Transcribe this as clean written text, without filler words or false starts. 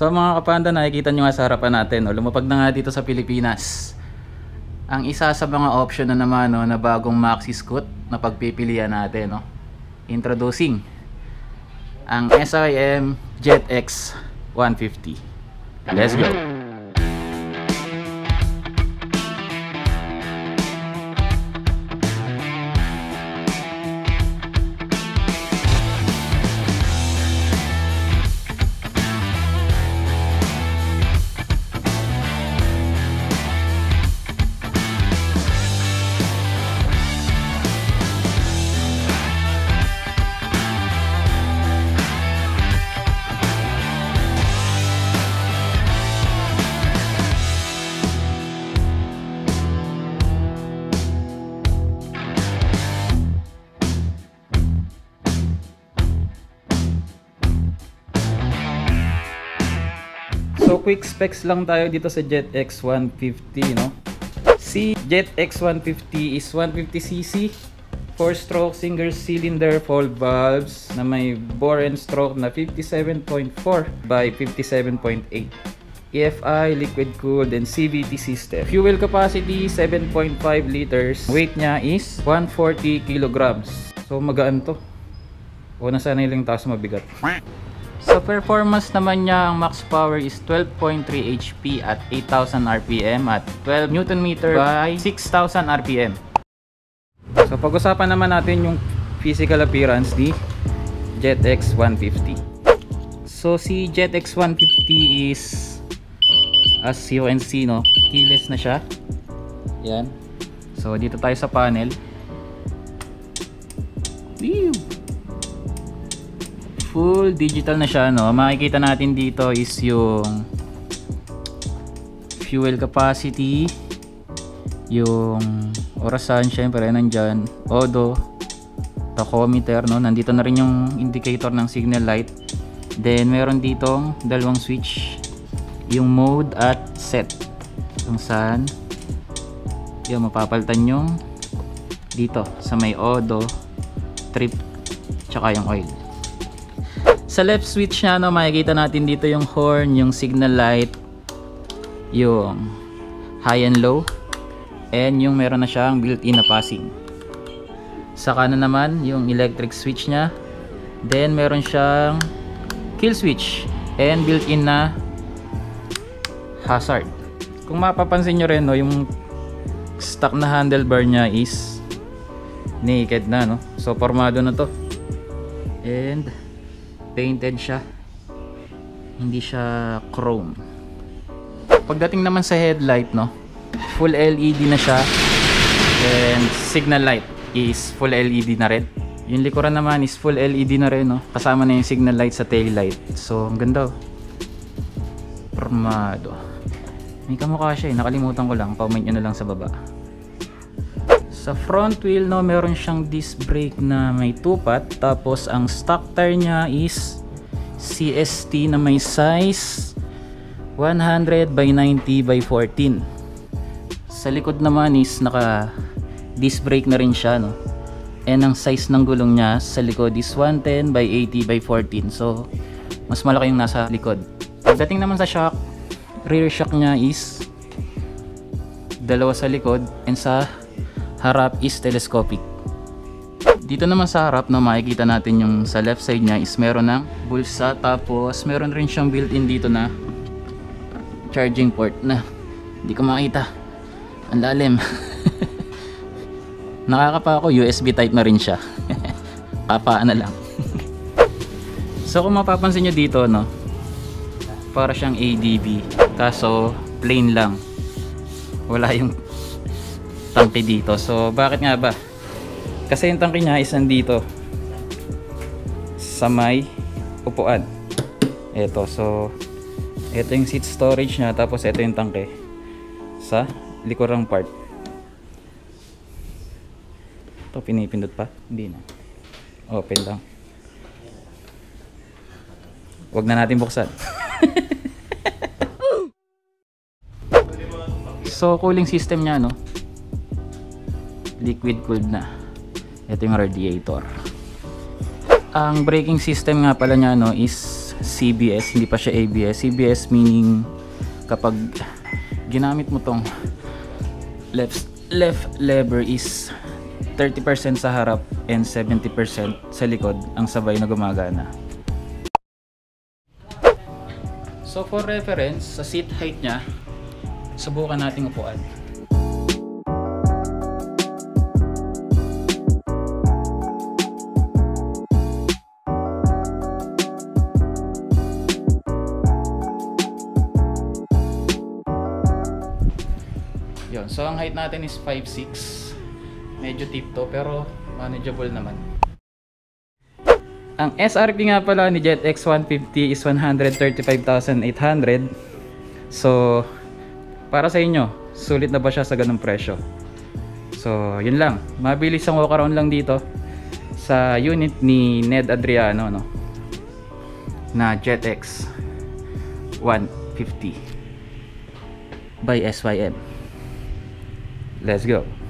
So mga kapanda, nakikita nyo nga sa harapan natin, lumapag na nga dito sa Pilipinas ang isa sa mga option na naman na bagong maxi scoot na pagpipilian natin. Introducing ang SIM JetX 150. Let's go! So quick specs lang tayo dito sa JetX 150, no? Si JetX 150 is 150cc, 4-stroke single cylinder valve valves na may bore and stroke na 57.4 by 57.8. EFI, liquid cooled, and CVT system. Fuel capacity 7.5 liters. Weight niya is 140 kilograms. So magaan to. O nasanay lang tayo sa mabigat. Sa performance naman niya, ang max power is 12.3 HP at 8,000 RPM at 12 Nm by 6,000 RPM. So pag-usapan naman natin yung physical appearance ni JetX 150. So si JetX 150 is, as you can see, no, keyless na siya. Yan. So dito tayo sa panel. Whew! Full digital na siya, no. Makikita natin dito is yung fuel capacity, yung orasan, syempre nandyan, odo, tachometer, no. Nandito na rin yung indicator ng signal light. Then meron ditong dalawang switch, yung mode at set, kung saan yung mapapalitan yung dito sa may odo, trip, tsaka yung oil. Sa left switch niya, no, makikita natin dito yung horn, yung signal light, yung high and low, and yung meron na siyang built-in na passing. Sa kanan naman, yung electric switch niya. Then meron siyang kill switch and built-in na hazard. Kung mapapansin nyo rin, no, yung stock na handlebar niya is naked na, no. So formado na to. And painted siya, hindi siya chrome. Pagdating naman sa headlight, no, full LED na siya, and signal light is full LED na rin. Yung likuran naman is full LED na rin, no, kasama na yung signal light sa tail light. So ang ganda, formado. May kamukha siya, nakalimutan ko lang, comment nyo na lang sa baba. Sa front wheel, no, meron siyang disc brake na may tupat. Tapos ang stock tire niya is CST na may size 100 by 90 by 14. Sa likod naman is naka disc brake na rin siya, no. And ang size ng gulong niya sa likod is 110 by 80 by 14. So mas malaki yung nasa likod. Pagdating naman sa shock, rear shock niya is dalawa sa likod, and sa harap is telescopic. Dito naman sa harap, no, makikita natin yung sa left side niya is meron ng bulsa, tapos meron rin siyang built-in dito na charging port na hindi ko makita, ang lalim. Nakakapa ako, USB type na rin siya. Kapaan na lang. So kung mapapansin nyo dito, no, para siyang ADB, kaso plain lang, wala yung tangke dito. So bakit nga ba? Kasi yung tangke niya is nandito sa may upuan. Eto, so eto yung seat storage niya, tapos eto yung tangke sa likurang part. Ito, pinipindot pa? Hindi na. Open lang. Wag na natin buksan. So cooling system niya, no, liquid cooled na. Ito yung radiator. Ang braking system nga pala niya, no, is is CBS, hindi pa siya ABS. CBS meaning kapag ginamit mo tong left lever is 30% sa harap and 70% sa likod ang sabay na gumagana. So for reference, sa seat height niya, subukan nating upuan. Yun, so ang height natin is 5'6". Medyo tipto pero manageable naman. Ang SRP nga pala ni JetX 150 is 135,800. So para sa inyo, sulit na ba siya sa ganung presyo? So yun lang, mabilis ang walk around lang dito sa unit ni Ned Adriano, no, na JetX 150 by SYM. Let's go.